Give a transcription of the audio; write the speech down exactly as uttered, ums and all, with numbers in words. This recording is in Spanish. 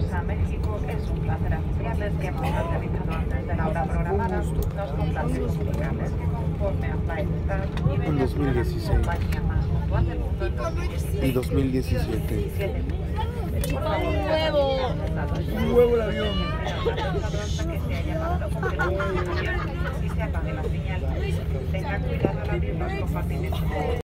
Bienvenidos a México, es un placer anunciarles que hemos aterrizado antes de la hora programada. Nos complace comunicarles que conforme a Flystar En dos mil dieciséis compañía más puntual del mundo en dos mil dieciséis y dos mil diecisiete. Por favor, Un huevo. Un huevo el avión. hasta que se haya llamado completamente el avión y se apague la señal. Tengan cuidado al abrir los compartimentos.